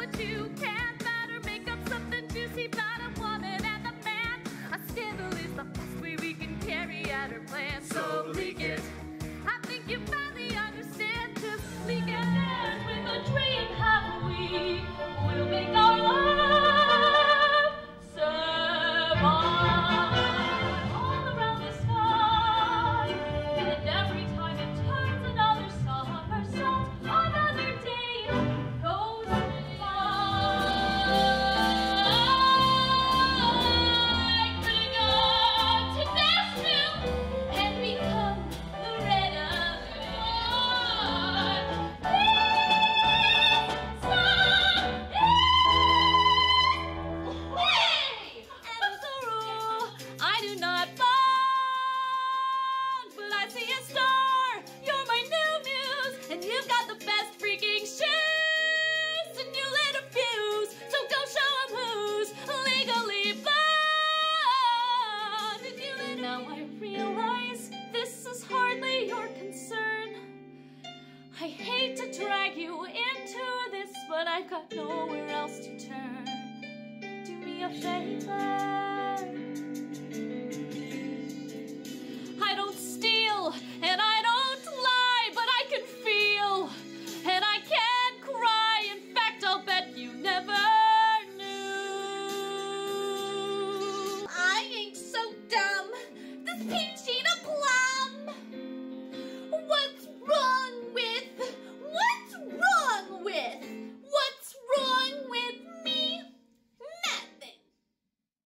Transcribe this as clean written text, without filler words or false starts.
that you can find or make up something juicy about a woman and a man. A scandal is the best way we can carry out our plans. So